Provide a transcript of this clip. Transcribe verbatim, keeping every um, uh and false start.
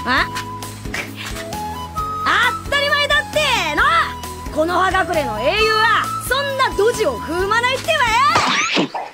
あ当たり前だっての。この葉隠れの英雄はそんなドジを踏まないってばよ。